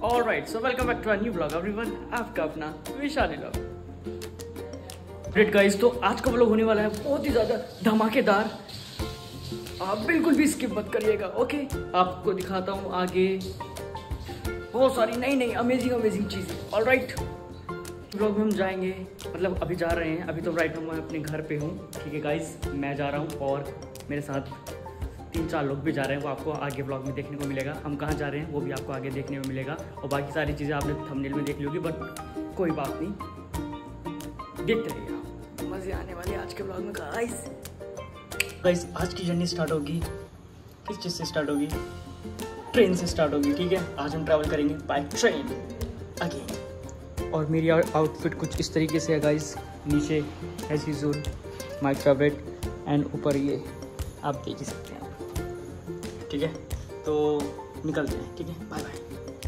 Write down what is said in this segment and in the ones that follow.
Alright, so welcome back to a new vlog everyone, आपका अपना Vishali vlog. Great guys, तो आज का व्लॉग होने वाला है बहुत ही ज़्यादा धमाकेदार। आप बिल्कुल भी स्किप मत करिएगा, ओके। आपको दिखाता हूँ आगे बहुत सारी नई अमेजिंग चीज़ें। ऑलराइट, व्लॉग में हम जाएंगे, मतलब अभी जा रहे हैं, अभी तो राइट मैं अपने घर पे हूँ, ठीक है गाइस। मैं जा रहा हूँ और मेरे साथ 3-4 लोग भी जा रहे हैं, वो आपको आगे ब्लॉग में देखने को मिलेगा। हम कहाँ जा रहे हैं वो भी आपको आगे देखने में मिलेगा, और बाकी सारी चीज़ें आपने थंबनेल में देख ली होगी, बट कोई बात नहीं, देखते रहिए, मज़े आने वाले आज के ब्लॉग में गाइस। आज की जर्नी स्टार्ट होगी, किस चीज़ से स्टार्ट होगी? ट्रेन से स्टार्ट होगी, ठीक है। आज हम ट्रैवल करेंगे बाय ट्रेन अगेन। और मेरी आउटफिट कुछ इस तरीके से है गाइस। नीचे as usual my favourite, and ऊपर ये आप देख ही सकते हैं, ठीक है। तो निकलते हैं, ठीक है, बाय बाय।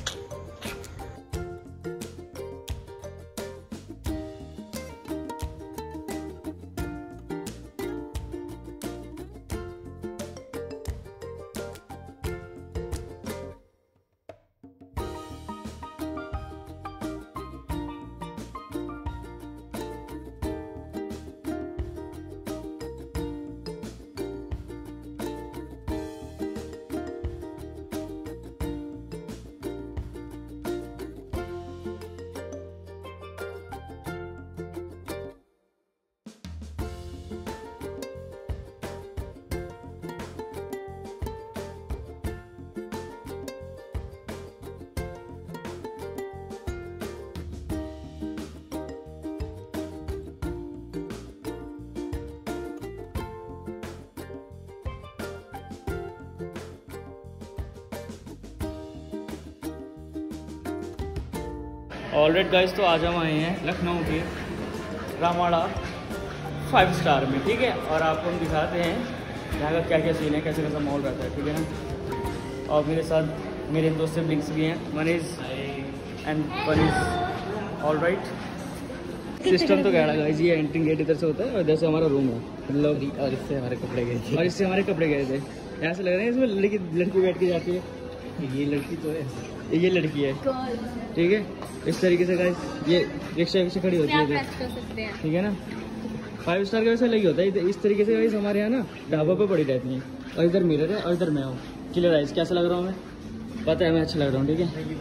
ऑलराइट गाइस, तो आज हम आए हैं लखनऊ के रामाड़ा 5 स्टार में, ठीक है। और आपको हम दिखाते हैं यहाँ का क्या क्या सीन है, कैसे कैसा माहौल रहता है, ठीक है ना। और मेरे साथ मेरे 2 सिबलिंग्स भी हैं, Manish and Vanish. Alright, system तो कह रहा है गाइस, ये एंट्री गेट इधर से होता है और इधर से हमारा रूम है, मतलब। और इससे हमारे कपड़े गए थे, और इससे हमारे कपड़े गए थे। ऐसे लग रहे हैं इसमें लड़की बैठ के जाती है। ये लड़की तो है, ये लड़की है, ठीक है। इस तरीके से गाइस ये रिक्शा खड़ी होती है, ठीक है ना। 5 स्टार का वैसे लगी होता है। इस तरीके से गाइस हमारे यहाँ ना ढाबा पे पड़ी रहती हैं। और इधर मिरर है और इधर मैं हूँ। क्लियर गाइस, कैसा लग रहा हूँ मैं? पता है मैं अच्छा लग रहा हूँ, ठीक है।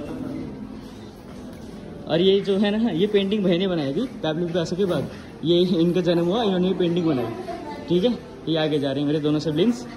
और ये जो है ना, ये पेंटिंग भाई ने बनाई थी पैब्लो पिकासो के बाद। ये इनका जन्म हुआ, इन्होंने ये पेंटिंग बनाई, ठीक है। ये आगे जा रहे हैं मेरे दोनों सिबलिंग्स।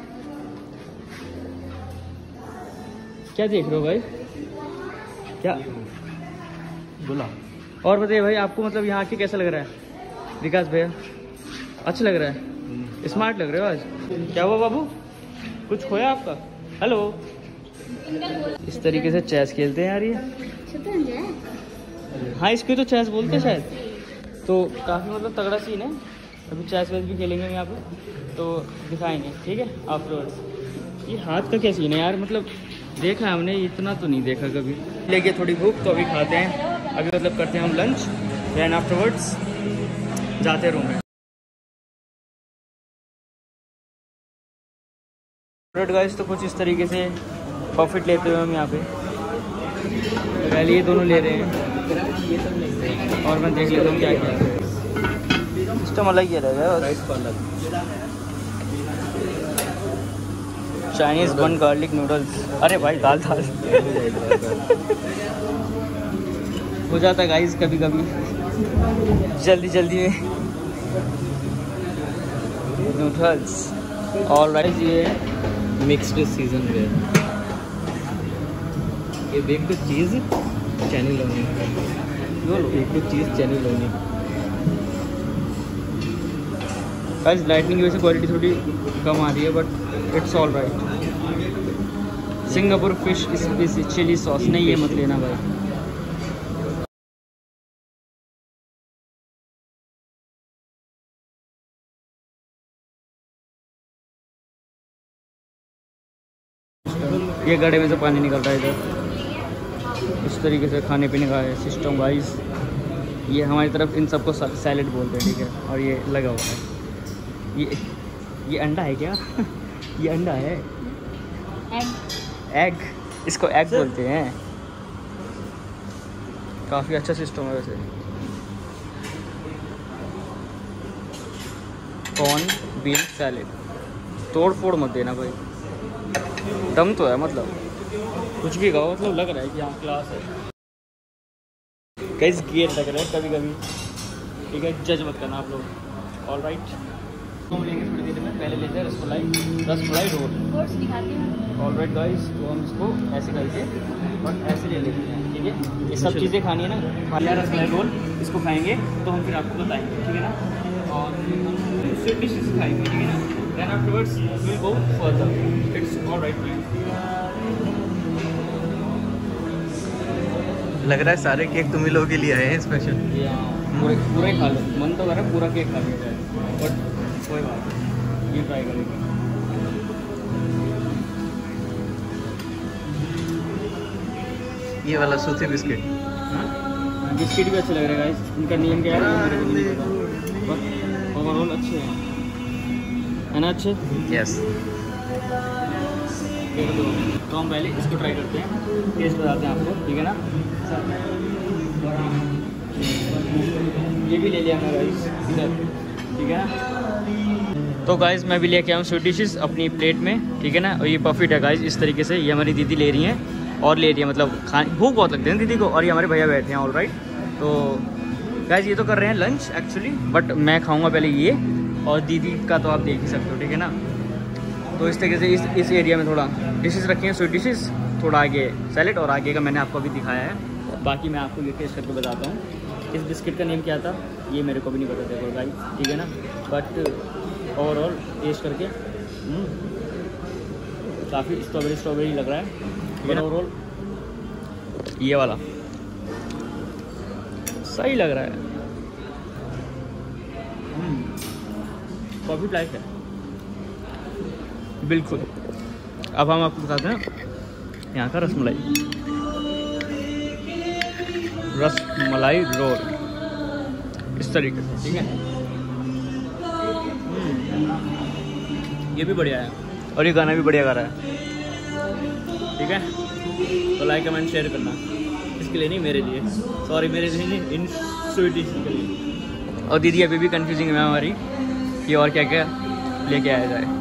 क्या देख रहे हो भाई? क्या बोला? और बताइए भाई, आपको मतलब यहाँ आके कैसा लग रहा है? विकास भैया, अच्छा लग रहा है? स्मार्ट लग रहे हो आज। क्या हुआ बाबू, कुछ खोया आपका? हेलो। इस तरीके से चेस खेलते हैं यार ये। हाँ, इसको तो चेस बोलते हैं शायद। तो काफ़ी मतलब तगड़ा सीन है। अभी चेस वेस भी खेलेंगे यहाँ पे, तो दिखाएंगे, ठीक है, आफ्टरवर्ड्स। ये हाथ का क्या सीन है यार, मतलब देखा है हमने, इतना तो नहीं देखा कभी। लेके थोड़ी भूख, तो अभी खाते हैं। अभी मतलब करते हैं हम लंच, देन आफ्टरवर्ड्स जाते हैं रूम में। ऑलराइट गाइस, तो कुछ इस तरीके से प्रॉफिट लेते हुए हम यहाँ पे पहले ये दोनों ले रहे हैं, और मैं देख लेता हूँ क्या क्या सिस्टम अलग ही रहेगा। चाइनीज बन गार्लिक नूडल्स, अरे भाई दाल हो जाता है गाइस कभी कभी जल्दी में नूडल्स। ऑलराइट, ये मिक्स्ड सीजन वेयर, ये baked cheese cannelloni, baked cheese cannelloni. Guys lightning की वजह से क्वालिटी थोड़ी कम आ रही है, but it's all right. Singapore fish spicy chilli sauce, नहीं ये मत लेना भाई। ये गड्ढे में से पानी निकल रहा है इधर। इस तरीके से खाने पीने का है सिस्टम वाइज। ये हमारी तरफ इन सबको सैलेड बोलते हैं, ठीक है। और ये लगा हुआ है, ये अंडा है क्या? ये अंडा है, एग, इसको एग बोलते हैं। काफ़ी अच्छा सिस्टम है वैसे। कॉर्न बीन सैलेड, तोड़ फोड़ मत देना भाई, दम तो है मतलब, कुछ भी खाओ मतलब लग रहा है कि हाँ क्लास है। कैसे गेयर लग रहा है कभी कभी, ठीक है, जज मत करना आप लोग। ऑल राइट, हम लेंगे थोड़ी देर में, पहले लेते हैं rasmalai roll. All right guys, तो हम इसको ऐसे करके और ऐसे ले लेते हैं, ठीक है। ये सब चीज़ें खानी है ना, खाना रसमलाई रोल, इसको खाएंगे तो हम फिर आपको बताएंगे, ठीक है ना। और स्वीट डिशेस खाएंगे, ठीक है ना। Then afterwards will go further, it's all right man. लग रहा है सारे केक तुम ही लोगों के लिए आए हैं स्पेशल। पूरे खा लो, मन तो कर रहा है पूरा केक खा लिया जाए, बट कोई बात नहीं, ये ट्राई करेंगे। ये वाला सूथी बिस्किट, बिस्किट भी अच्छे लग रहे हैं गाइस। इनका नियम क्या है मेरे को नहीं पता, बट ओवरऑल अच्छे हैं, है ना, अच्छे। यस, तो हम पहले इसको ट्राई करते हैं, टेस्ट बताते हैं आपको, ठीक है ना। ये भी ले लिया मैं गाइस इधर, ठीक है ना। तो गाइस मैं भी लेके आया हूँ स्वीट डिशेस अपनी प्लेट में, ठीक है ना। और ये परफेक्ट है गाइस, इस तरीके से ये हमारी दीदी ले रही हैं और ले रही है, मतलब खाने भूख बहुत लगती है ना दीदी को, और ये हमारे भैया बैठे हैं। ऑल राइट, तो गाइस ये तो कर रहे हैं लंच एक्चुअली, बट मैं खाऊंगा पहले ये, और दीदी का तो आप देख ही सकते हो, ठीक है ना। तो इस तरीके से इस एरिया में थोड़ा डिशेस रखी हैं, स्वीट डिशेस, थोड़ा आगे सैलेड, और आगे का मैंने आपको अभी दिखाया है। बाकी मैं आपको ये टेस्ट करके बताता हूँ। इस बिस्किट का नेम क्या था ये मेरे को भी नहीं पता था गाइस, ठीक है ना। बट ओवरऑल टेस्ट करके काफ़ी स्ट्रॉबेरी लग रहा है, बट ओवरऑल ये वाला सही लग रहा है, परफेक्ट लाइफ है बिल्कुल। अब हम आपको बताते हैं यहाँ का रसमलाई रोल, इस तरीके से, ठीक है। ये भी बढ़िया है, और ये गाना भी बढ़िया गा रहा है, ठीक है। तो लाइक कमेंट शेयर करना, इसके लिए नहीं मेरे लिए, सॉरी मेरे लिए नहीं, इन स्वीट डिश के लिए। और दीदी अभी भी कंफ्यूजिंग है हमारी कि और क्या क्या लेके आया जाए।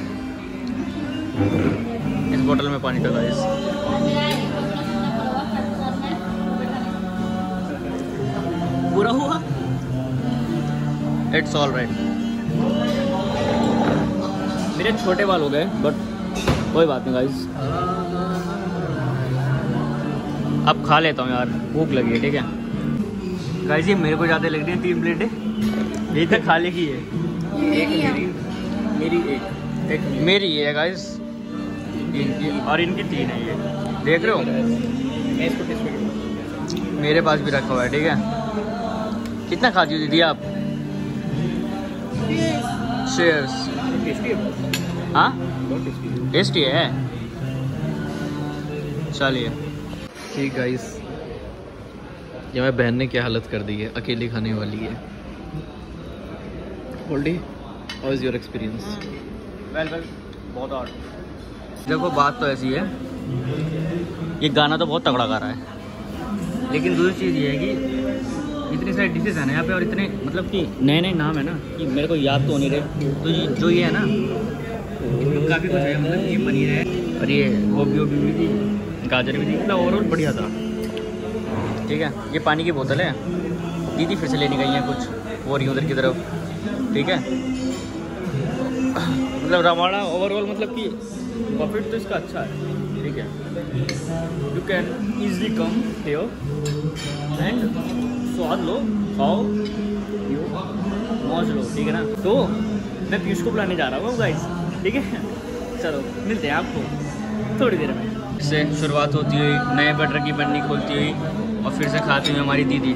इस बोतल में पानी था गाइस, पूरा हुआ, इट्स ऑल राइट। मेरे छोटे बाल हो गए, बट कोई बात नहीं गाइस, अब खा लेता हूँ यार, भूख लगी है, ठीक है गाइस। ये मेरे को ज़्यादा लग रही है 3 प्लेटें, यही तक खा लेगी है। मेरी ये है गाइस, और इनकी 3 है, ये देख रहे हो, मेरे पास भी रखा हुआ है, ठीक है। कितना खाती हो दीदी आप? शेयर्स, हाँ टेस्टी है, चलिए ठीक गाइस। ये मेरी बहन ने क्या हालत कर दी है, अकेली खाने वाली है। होल्डी, how is your experience? Well बहुत आर्ट। देखो बात तो ऐसी है, ये गाना तो बहुत तगड़ा गा रहा है, लेकिन दूसरी चीज़ ये है कि इतनी सारी डिशेज है ना यहाँ पे, और इतने मतलब कि नए नए नाम है ना कि मेरे को याद तो नहीं रहे। तो ये जो ये है ना, इसमें काफ़ी कुछ है, मतलब ये पनीर है, और ये गोभी भी थी, गाजर भी थी, मतलब ओवरऑल बढ़िया था, ठीक है। ये पानी की बोतल है, दीदी फिर से लेने गई हैं कुछ, वो रही उधर की तरफ, ठीक है। मतलब रवाड़ा ओवरऑल मतलब कि प्रॉफिट तो इसका अच्छा है, ठीक है। You can easily come here and स्वाद लो, खाओ, मौज लो, ठीक है ना। तो मैं पीयूष को बुलाने जा रहा हूँ गाइस, ठीक है। चलो मिलते हैं आपको थोड़ी देर में। से शुरुआत होती हुई, नए बटर की पन्नी खोलती हुई, और फिर से खाती हुई हमारी दीदी,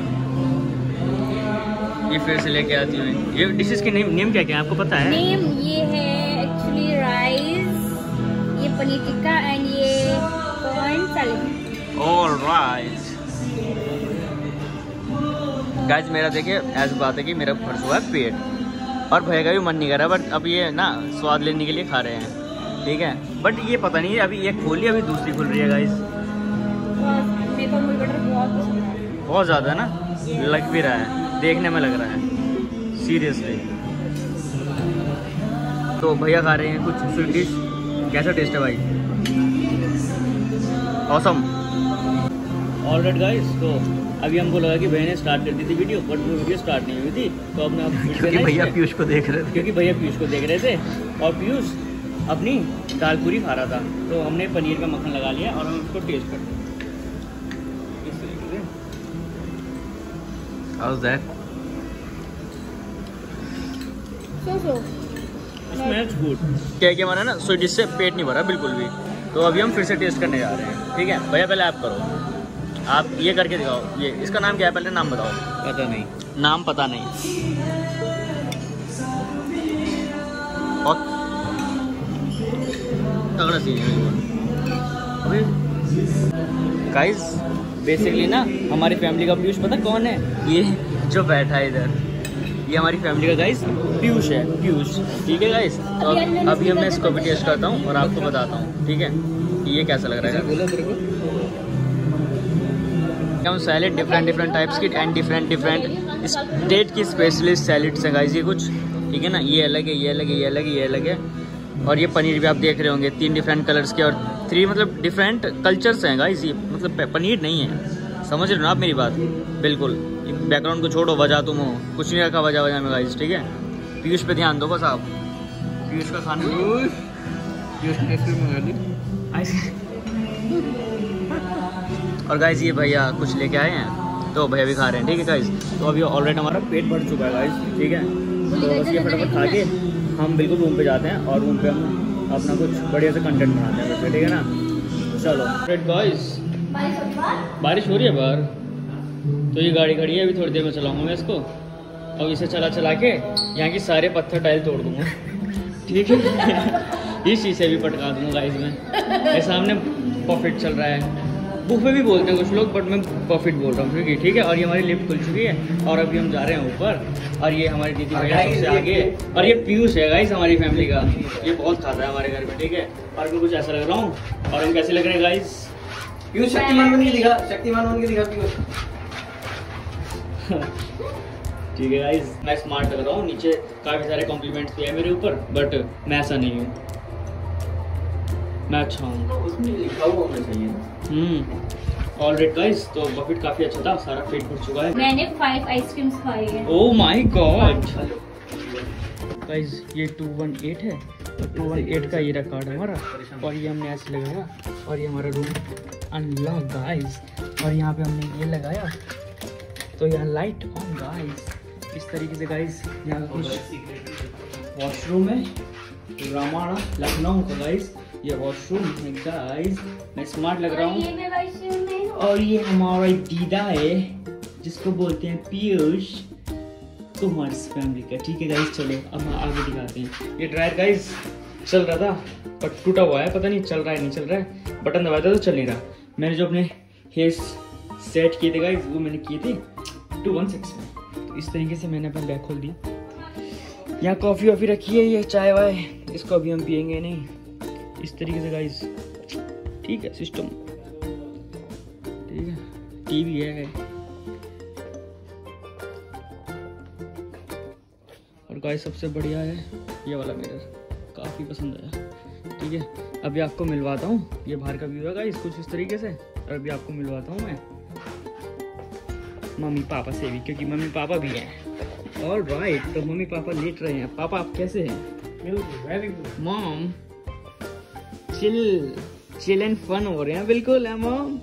ये फिर से लेके आती हुई। ये डिशेस के नेम क्या क्या है आपको पता है? नेम ये है एक्चुअली राइस, ये पनीर टिक्का एंड ये corn salad. All right guys, मेरा देखिए ऐसी बात है कि मेरा भर हुआ है पेट, और भैया का भी मन नहीं कर रहा, बट अब ये ना स्वाद लेने के लिए खा रहे हैं, ठीक है। बट ये पता नहीं है, अभी एक खोली, अभी दूसरी खुल रही है गाइस। मेरे को बटर बहुत पसंद है। बहुत ज़्यादा है ना, लग भी रहा है, देखने में लग रहा है सीरियसली। तो भैया खा रहे हैं कुछ स्वीट डिश। कैसा टेस्ट है भाई? ऑसम। ऑलराइट गाइस, तो अभी हमको लगा कि भैया ने स्टार्ट कर दी थी वीडियो, बट वो वीडियो स्टार्ट नहीं हुई थी। तो अब मैं क्योंकि भैया पीयूष को देख रहे थे, क्योंकि भैया पीयूष को देख रहे थे और पीयूष अपनी दाल पूरी खा रहा था। तो हमने पनीर का मक्खन लगा लिया और हम उसको टेस्ट करते हैं इस तरीके से। How's that? Smells good. क्या क्या माना ना, स्वीट डिश से पेट नहीं भरा बिल्कुल भी। तो अभी हम फिर से टेस्ट करने जा रहे हैं, ठीक है भैया? पहले आप करो, आप ये करके दिखाओ। ये इसका नाम क्या है? पहले नाम बताओ। पता नहीं, नाम पता नहीं। बहुत तगड़ा सीन है अभी गाइस। बेसिकली ना हमारी फैमिली का पीयूष पता कौन है? ये जो बैठा है इधर, ये हमारी फैमिली का गाइस पीयूष है, पीयूष। ठीक है गाइस, तो अभी मैं इसको भी टेस्ट करता हूँ और आपको बताता हूँ, ठीक है ये कैसा लग रहा है। बोला तेरे को हम सैलेड डिफरेंट टाइप्स की एंड डिफरेंट स्टेट की स्पेशलिस्ट सैलेड्स हैं गाइस ये कुछ, ठीक है ना? ये अलग है, ये अलग है, ये अलग है, ये अलग है। और ये पनीर भी आप देख रहे होंगे 3 डिफरेंट कलर्स के और 3 मतलब डिफरेंट कल्चर्स हैं गाइस। ये मतलब पनीर नहीं है, समझ रहे हो ना आप मेरी बात? बिल्कुल। बैकग्राउंड को छोड़ो, वजह तुम हो, कुछ नहीं रखा वजह में गाइस, ठीक है? पीयूष पे ध्यान दो बस आप, पीयूष का खाना। और गाइस ये भैया कुछ लेके आए हैं, तो भैया भी खा रहे हैं, ठीक है गाइस? तो अभी ऑलरेडी हमारा पेट भर चुका है गाइस, ठीक है? तो बस ये फटाफट खा के हम बिल्कुल रूम पे जाते हैं और रूम पे हम अपना कुछ बढ़िया से कंटेंट बनाते हैं वैसे, ठीक है ना? चलो गाइस, बारिश हो रही है बाहर, तो ये गाड़ी खड़ी है, अभी थोड़ी देर में चलाऊंगा मैं इसको। अब इसे चला के यहाँ की सारे पत्थर टाइल तोड़ दूंगा, ठीक है? इस शीशे भी पटका दूंगा गाइस मैं। मेरे सामने प्रॉफिट चल रहा है, बुफे भी बोलते हैं कुछ लोग, बट मैं प्रॉफिट बोल रहा हूँ, ठीक है? और ये हमारी लिफ्ट खुल चुकी है और अभी हम जा रहे हैं ऊपर। और ये हमारी दीदी भैया सबसे आगे, और ये पीयूष है गाइस हमारी फैमिली का, ये बहुत खाता है हमारे घर में, ठीक है? और मैं कुछ ऐसा लग रहा हूँ। और हम कैसे लग रहे हैं गाइस? पीयूष शक्तिमान बन के दिखा, शक्तिमान बन के दिखा पीयूष। ठीक है गाइस, मैं स्मार्ट लग रहा हूँ। नीचे काफी सारे कॉम्प्लीमेंट्स भी है मेरे ऊपर, बट मैं ऐसा नहीं हूँ, मैं अच्छा हूँ। उसमें लिखा हुआ होना चाहिए। ऑलराइट गाइस, तो बफेट काफी अच्छा था, सारा पेट भर चुका है। मैंने 5 आइसक्रीम्स खाई है। ओह माय गॉड गाइस, ये 218 है और 218 का ये रिकॉर्ड है हमारा। और ये हमने ऐसे लगाया और ये हमारा रूम अनलॉक गाइस। और यहाँ पे हमने ये लगाया तो यहाँ लाइट ऑन गाइस, इस तरीके से गाइस। यहाँ कुछ वॉशरूम है, रामाणा लखनऊ का गाइस ये वॉशरूम है गाइस। मैं स्मार्ट लग रहा हूँ। और ये हमारा दीदा है जिसको बोलते हैं पीयूष, कुमार्स फैमिली का, ठीक है गाइस? चलो अब हम आगे दिखाते हैं। ये ड्रायर गाइस चल रहा था पर टूटा हुआ है, पता नहीं चल रहा है नहीं चल रहा है। बटन दबाया था तो चल नहीं रहा। मैंने जो अपने हेयर सेट किए थे गाइस वो मैंने किए थे 216 में। तो इस तरीके से मैंने अपना बैग खोल दिया। यहाँ कॉफ़ी वॉफ़ी रखी है, ये चाय वाय, इसको अभी हम पियेंगे नहीं। इस तरीके से गाइस, ठीक है? सिस्टम ठीक है, टीवी है और गाइस सबसे बढ़िया है ये वाला मिरर, काफ़ी पसंद आया, ठीक है? अभी आपको मिलवाता हूँ, ये बाहर का व्यू है गाइस कुछ इस तरीके से। और अभी आपको मिलवाता हूँ मैं मम्मी पापा से भी, क्योंकि मम्मी पापा भी हैं। ऑलराइट, तो मम्मी पापा लेट रहे हैं। पापा आप कैसे हैं? Very good mom, chill and fun हो रहे हैं बिल्कुल है मॉम।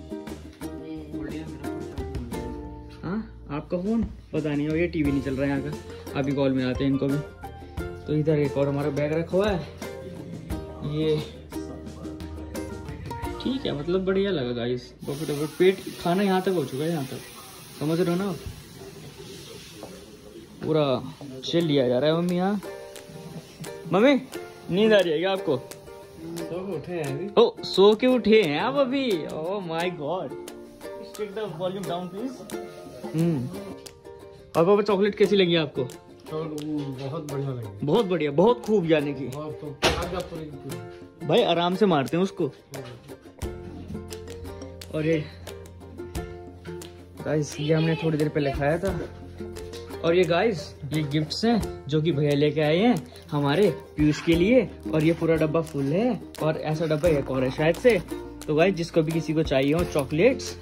हाँ आपका फोन पता नहीं हो, ये टीवी नहीं चल रहा है यहाँ का। अभी कॉल में आते हैं इनको भी। तो इधर एक और हमारा बैग रखा हुआ है, ये ठीक है, मतलब बढ़िया लगा गाइस। पेट खाना यहाँ तक हो चुका है, यहाँ तक समझ रहे हो ना? पूरा चिल लिया जा रहा है मम्मी। यहाँ मम्मी नींद आ रही है क्या आपको? उठे हैं अभी। ओ सो के उठे हैं आप अभी? Oh my god, take the volume down please. और पापा चॉकलेट कैसी लगी आपको? बहुत बढ़िया लगी, बहुत बढ़िया, बहुत खूब जाने की। भाई आराम से मारते हैं उसको। और ये गाइस ये हमने थोड़ी देर पहले खाया था। और ये गाइस ये गिफ्ट्स हैं जो कि भैया लेके आए हैं हमारे पीयूष के लिए। और ये पूरा डब्बा फुल है और ऐसा डब्बा एक और है शायद से। तो गाइस जिसको भी किसी को चाहिए हो chocolates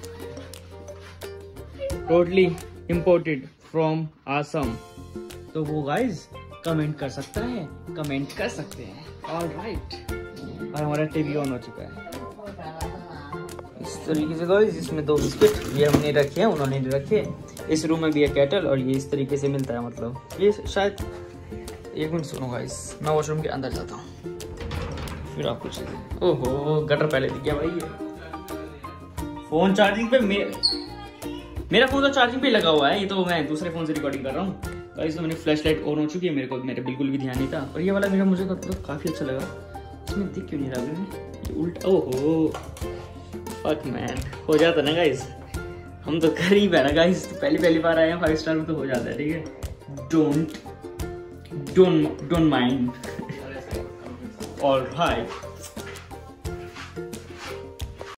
totally imported from Assam, तो वो गाइस कमेंट कर सकता है, कमेंट कर सकते हैं। ऑलराइट, और हमारा टीवी ऑन हो चुका है इस तरीके से गाइस। इसमें 2 बिस्किट ये हमने रखे हैं, उन्होंने नहीं रखे। इस रूम में भी है केटल और ये इस तरीके से मिलता है। मतलब ये शायद 1 मिनट सुनो गाइस, मैं वॉशरूम के अंदर जाता हूँ फिर आपको चीजें। ओहो गटर पहले दिख गया भाई। ये फोन चार्जिंग पे मेरा फोन तो चार्जिंग पे लगा हुआ है। ये तो मैं दूसरे फोन से रिकॉर्डिंग कर रहा हूँ गाइस। तो मेरी फ्लैश लाइट ऑन हो चुकी है। मेरे बिल्कुल भी ध्यान नहीं था। और ये वाला मेरा मुझे तो काफी अच्छा लगा। इसमें दिख क्यों नहीं रहा ये उल्टा। ओहो फक मैन, हो जाता ना गाइस, हम तो करीब है ना गाइस। तो पहली बार आए हैं 5 स्टार में तो हो जाता है। ठीक है, डोंट माइंड। ऑलराइट